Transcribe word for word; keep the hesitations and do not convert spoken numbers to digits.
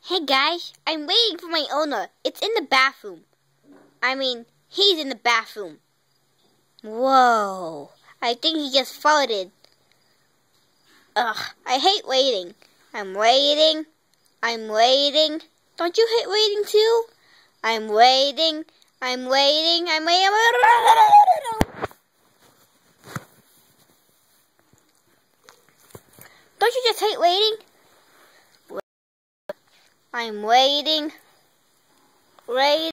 Hey guys, I'm waiting for my owner. It's in the bathroom. I mean, he's in the bathroom. Whoa, I think he just farted. Ugh, I hate waiting. I'm waiting. I'm waiting. Don't you hate waiting too? I'm waiting. I'm waiting. I'm waiting. Don't you just hate waiting? I'm waiting. Waiting.